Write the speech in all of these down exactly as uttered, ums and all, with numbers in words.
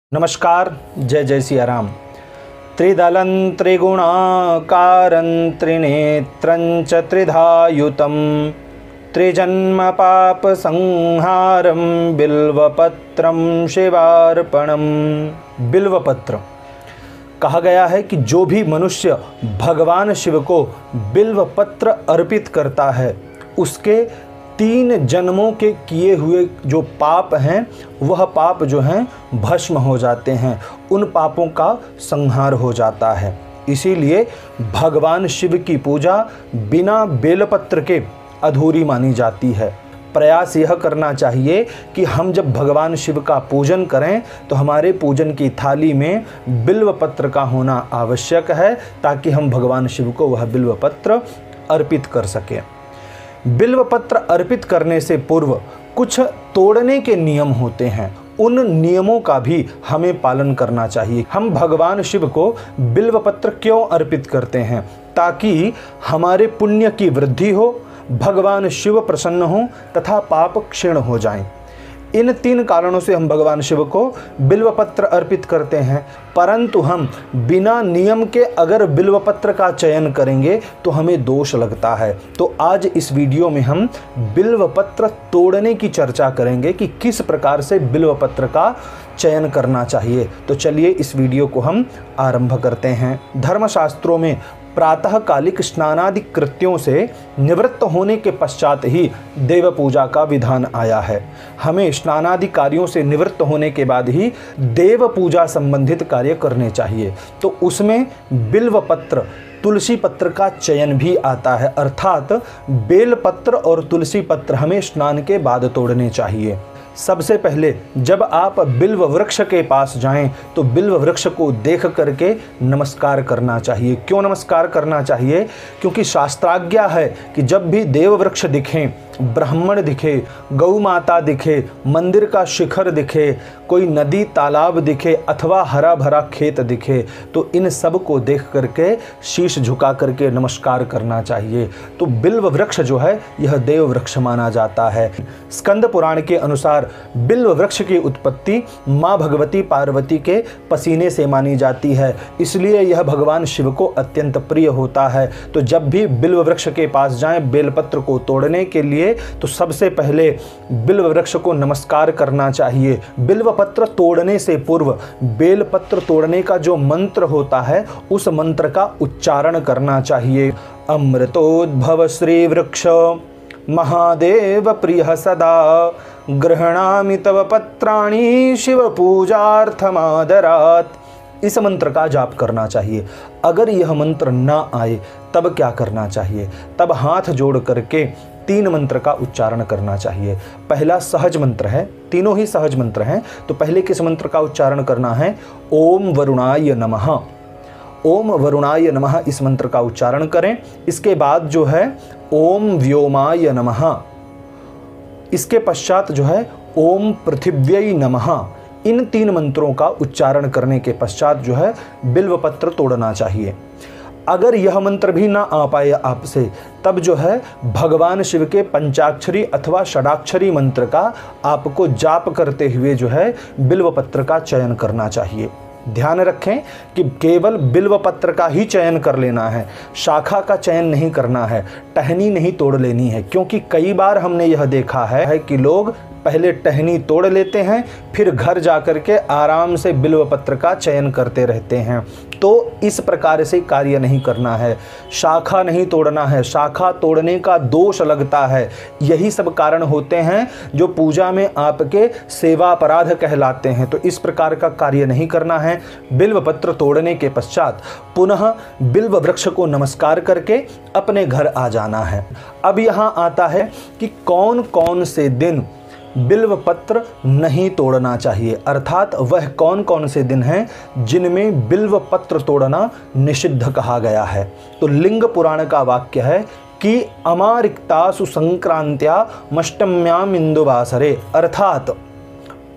नमस्कार, जय जय सिया राम। त्रिदलं त्रिगुणाकारं त्रिनेत्रं च त्रिधायुतं त्रिजन्म पाप संहारं बिल्वपत्रं शिवार्पणम। बिल्वपत्र कहा गया है कि जो भी मनुष्य भगवान शिव को बिल्वपत्र अर्पित करता है उसके तीन जन्मों के किए हुए जो पाप हैं वह पाप जो हैं भस्म हो जाते हैं, उन पापों का संहार हो जाता है। इसीलिए भगवान शिव की पूजा बिना बेलपत्र के अधूरी मानी जाती है। प्रयास यह करना चाहिए कि हम जब भगवान शिव का पूजन करें तो हमारे पूजन की थाली में बिल्वपत्र का होना आवश्यक है, ताकि हम भगवान शिव को वह बिल्वपत्र अर्पित कर सकें। बिल्वपत्र अर्पित करने से पूर्व कुछ तोड़ने के नियम होते हैं, उन नियमों का भी हमें पालन करना चाहिए। हम भगवान शिव को बिल्वपत्र क्यों अर्पित करते हैं? ताकि हमारे पुण्य की वृद्धि हो, भगवान शिव प्रसन्न हो तथा पाप क्षीण हो जाएं। इन तीन कारणों से हम भगवान शिव को बिल्वपत्र अर्पित करते हैं। परंतु हम बिना नियम के अगर बिल्वपत्र का चयन करेंगे तो हमें दोष लगता है। तो आज इस वीडियो में हम बिल्वपत्र तोड़ने की चर्चा करेंगे कि किस प्रकार से बिल्वपत्र का चयन करना चाहिए। तो चलिए इस वीडियो को हम आरंभ करते हैं। धर्मशास्त्रों में प्रातःकालिक स्नानादि कृत्यों से निवृत्त होने के पश्चात ही देव पूजा का विधान आया है। हमें स्नानादि कार्यों से निवृत्त होने के बाद ही देव पूजा संबंधित कार्य करने चाहिए। तो उसमें बिल्वपत्र, तुलसी पत्र का चयन भी आता है, अर्थात बेल पत्र और तुलसी पत्र हमें स्नान के बाद तोड़ने चाहिए। सबसे पहले जब आप बिल्व वृक्ष के पास जाएं तो बिल्व वृक्ष को देख करके नमस्कार करना चाहिए। क्यों नमस्कार करना चाहिए? क्योंकि शास्त्राज्ञा है कि जब भी देव वृक्ष दिखें, ब्राह्मण दिखे, गौ माता दिखे, मंदिर का शिखर दिखे, कोई नदी तालाब दिखे अथवा हरा भरा खेत दिखे, तो इन सब को देख करके शीश झुका करके नमस्कार करना चाहिए। तो बिल्व वृक्ष जो है यह देव वृक्ष माना जाता है। स्कंद पुराण के अनुसार बिल्व वृक्ष की उत्पत्ति माँ भगवती पार्वती के पसीने से मानी जाती है, इसलिए यह भगवान शिव को अत्यंत प्रिय होता है। तो जब भी बिल्व वृक्ष के पास जाएं बेलपत्र को तोड़ने के लिए तो सबसे पहले बिल्व वृक्ष को नमस्कार करना चाहिए। बिल्व पत्र तोड़ने से पूर्व बेलपत्र तोड़ने का जो मंत्र होता है उस मंत्र का उच्चारण करना चाहिए। अमृतोद्भव श्री वृक्ष महादेव प्रिय सदा गृह्णामि तव पत्राणि शिव पूजार्थमादरात्। इस मंत्र का जाप करना चाहिए। अगर यह मंत्र ना आए तब क्या करना चाहिए? तब हाथ जोड़ करके तीन मंत्र का उच्चारण करना चाहिए। पहला सहज मंत्र है, तीनों ही सहज मंत्र हैं। तो पहले किस मंत्र का उच्चारण करना है? ओम वरुणाय नमः। ओम वरुणाय नमः इस मंत्र का उच्चारण करें। इसके बाद जो है ओम व्योमाय नमः, इसके पश्चात जो है ओम पृथिव्यै नमः। इन तीन मंत्रों का उच्चारण करने के पश्चात जो है बिल्वपत्र तोड़ना चाहिए। अगर यह मंत्र भी ना आ पाए आपसे तब जो है भगवान शिव के पंचाक्षरी अथवा षडाक्षरी मंत्र का आपको जाप करते हुए जो है बिल्वपत्र का चयन करना चाहिए। ध्यान रखें कि केवल बिल्वपत्र का ही चयन कर लेना है, शाखा का चयन नहीं करना है, टहनी नहीं तोड़ लेनी है। क्योंकि कई बार हमने यह देखा है कि लोग पहले टहनी तोड़ लेते हैं फिर घर जाकर के आराम से बिल्वपत्र का चयन करते रहते हैं। तो इस प्रकार से कार्य नहीं करना है, शाखा नहीं तोड़ना है, शाखा तोड़ने का दोष लगता है। यही सब कारण होते हैं जो पूजा में आपके सेवा अपराध कहलाते हैं। तो इस प्रकार का कार्य नहीं करना है। बिल्वपत्र तोड़ने के पश्चात पुनः बिल्व वृक्ष को नमस्कार करके अपने घर आ जाना है। अब यहाँ आता है कि कौन कौन से दिन बिल्वपत्र नहीं तोड़ना चाहिए, अर्थात वह कौन कौन से दिन हैं जिनमें बिल्वपत्र तोड़ना निषिद्ध कहा गया है। तो लिंग पुराण का वाक्य है कि अमारिक्तासु संक्रांत्या मष्टम्याम इंदुवासरे, अर्थात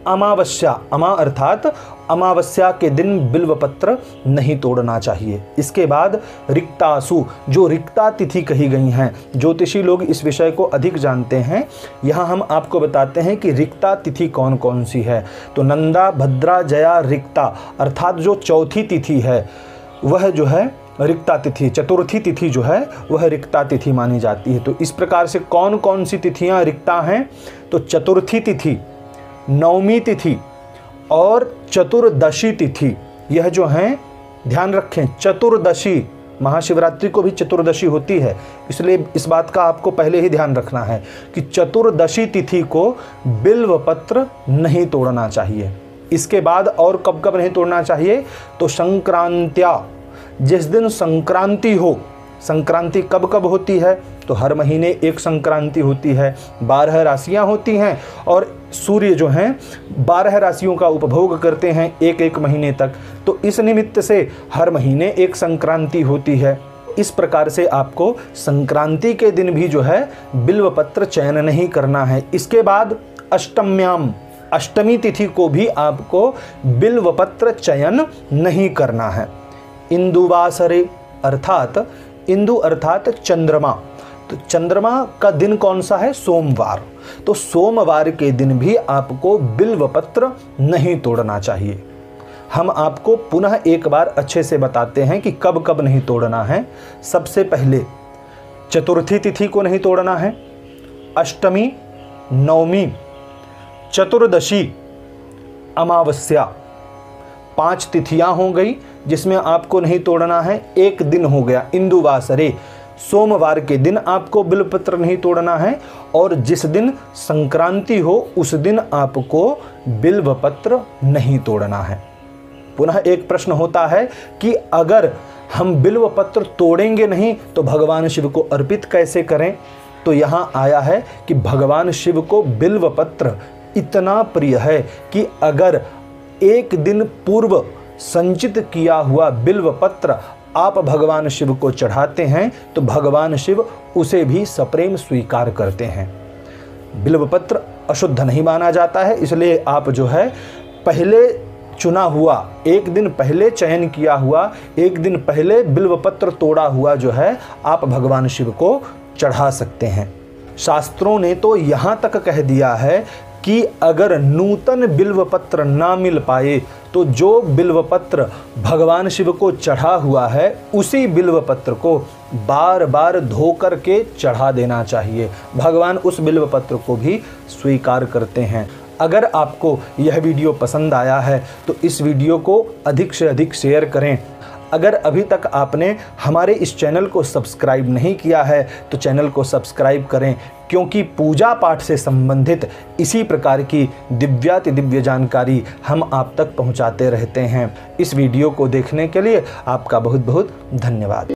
अमावस्या, अमा अर्थात अमावस्या के दिन बिल्वपत्र नहीं तोड़ना चाहिए। इसके बाद रिक्तासु, जो रिक्ता तिथि कही गई हैं, ज्योतिषी लोग इस विषय को अधिक जानते हैं। यहाँ हम आपको बताते हैं कि रिक्ता तिथि कौन कौन सी है। तो नंदा भद्रा जया रिक्ता अर्थात जो चौथी तिथि है वह जो है रिक्ता तिथि, चतुर्थी तिथि जो है वह रिक्ता तिथि मानी जाती है। तो इस प्रकार से कौन कौन सी तिथियां रिक्ता हैं? तो चतुर्थी तिथि, नवमी तिथि और चतुर्दशी तिथि, यह जो हैं ध्यान रखें। चतुर्दशी, महाशिवरात्रि को भी चतुर्दशी होती है, इसलिए इस बात का आपको पहले ही ध्यान रखना है कि चतुर्दशी तिथि को बिल्वपत्र नहीं तोड़ना चाहिए। इसके बाद और कब कब नहीं तोड़ना चाहिए? तो संक्रांत्या, जिस दिन संक्रांति हो। संक्रांति कब कब होती है? तो हर महीने एक संक्रांति होती है। बारह राशियां होती हैं और सूर्य जो हैं बारह राशियों का उपभोग करते हैं एक एक महीने तक। तो इस निमित्त से हर महीने एक संक्रांति होती है। इस प्रकार से आपको संक्रांति के दिन भी जो है बिल्वपत्र चयन नहीं करना है। इसके बाद अष्टम्याम, अष्टमी तिथि को भी आपको बिल्वपत्र चयन नहीं करना है। इंदुवासरे अर्थात, इंदु अर्थात चंद्रमा, तो चंद्रमा का दिन कौन सा है? सोमवार। तो सोमवार के दिन भी आपको बिल्वपत्र नहीं तोड़ना चाहिए। हम आपको पुनः एक बार अच्छे से बताते हैं कि कब कब नहीं तोड़ना है। सबसे पहले चतुर्थी तिथि को नहीं तोड़ना है, अष्टमी, नवमी, चतुर्दशी, अमावस्या, पांच तिथियां हो गई जिसमें आपको नहीं तोड़ना है। एक दिन हो गया इंदुवासरे, सोमवार के दिन आपको बिल्वपत्र नहीं तोड़ना है। और जिस दिन संक्रांति हो उस दिन आपको बिल्वपत्र नहीं तोड़ना है। पुनः एक प्रश्न होता है कि अगर हम बिल्वपत्र तोड़ेंगे नहीं तो भगवान शिव को अर्पित कैसे करें? तो यहाँ आया है कि भगवान शिव को बिल्वपत्र इतना प्रिय है कि अगर एक दिन पूर्व संचित किया हुआ बिल्वपत्र आप भगवान शिव को चढ़ाते हैं तो भगवान शिव उसे भी सप्रेम स्वीकार करते हैं। बिल्वपत्र अशुद्ध नहीं माना जाता है, इसलिए आप जो है पहले चुना हुआ, एक दिन पहले चयन किया हुआ, एक दिन पहले बिल्वपत्र तोड़ा हुआ जो है आप भगवान शिव को चढ़ा सकते हैं। शास्त्रों ने तो यहाँ तक कह दिया है कि अगर नूतन बिल्वपत्र ना मिल पाए तो जो बिल्वपत्र भगवान शिव को चढ़ा हुआ है उसी बिल्वपत्र को बार बार धो कर के चढ़ा देना चाहिए। भगवान उस बिल्वपत्र को भी स्वीकार करते हैं। अगर आपको यह वीडियो पसंद आया है तो इस वीडियो को अधिक से अधिक शेयर करें। अगर अभी तक आपने हमारे इस चैनल को सब्सक्राइब नहीं किया है तो चैनल को सब्सक्राइब करें, क्योंकि पूजा पाठ से संबंधित इसी प्रकार की दिव्याति दिव्य जानकारी हम आप तक पहुंचाते रहते हैं। इस वीडियो को देखने के लिए आपका बहुत बहुत धन्यवाद।